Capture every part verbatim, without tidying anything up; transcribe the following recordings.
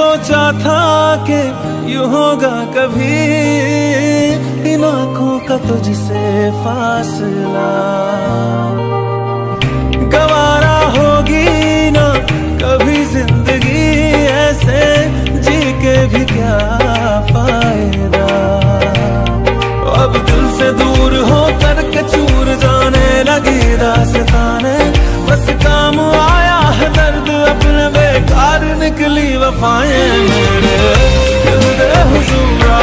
सोचा था कि यूं होगा कभी इन आँखों का तुझसे फासला, गवारा होगी ना कभी जिंदगी ऐसे जी के भी क्या फायदा। अब दिल से दूर हो करके चूर जाने लगी दास्ताने, बस काम आया है दर्द अपने बेकार निकली वफाएं मेरे दिल दे हुजूरा।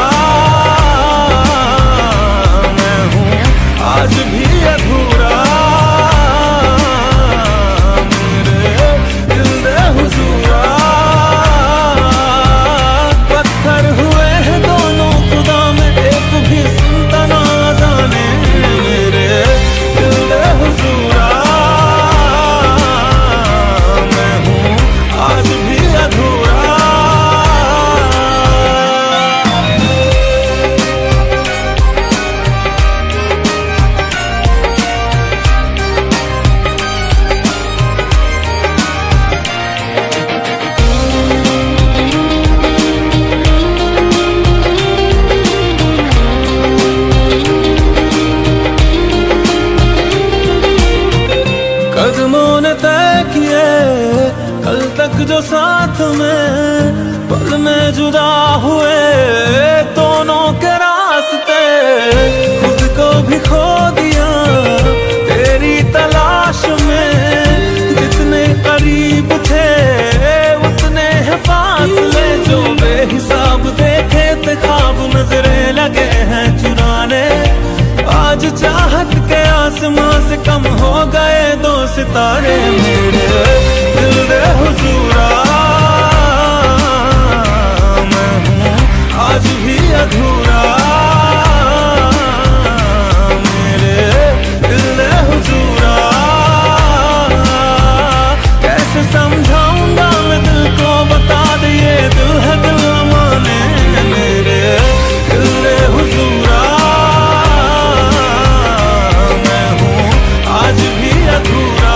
मैं हूँ आज भी अधूरा, मेरे दिल दे हुजूरा। पत्थर हुए हैं दोनों खुदा में एक भी सुनता ना जाने, मेरे दिल दे हुजूरा। मैं हूँ आज भी अधूरा। कदमों ने तय किए कल तक जो साथ में, पल में जुदा हुए दोनों के रास्ते। खुद को भी खो दिया तेरी तलाश में, जितने करीब थे उतने है फासले। जो बेहिसाब देखे थे ख्वाब नजरें लगे हैं चुराने, आज चाहत के आसमां से कम हो गए दो सितारे, मेरे दिल दे हुजूरा। मैं हूँ आज भी अधूरा, मेरे दिल दे हुजूरा। कैसे समझाऊंगा मैं दिल को, बता दिए दिल है दिल माने, मेरे दिल दे हुजूरा। आज भी अधूरा।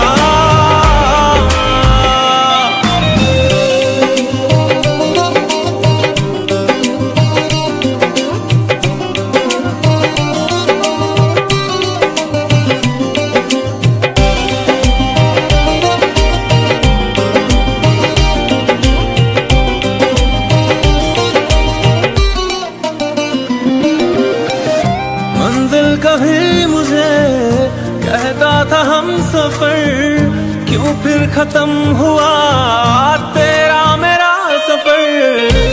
मंजिल कभी मुझे कहता था हम सफर, क्यों फिर खत्म हुआ तेरा मेरा सफर।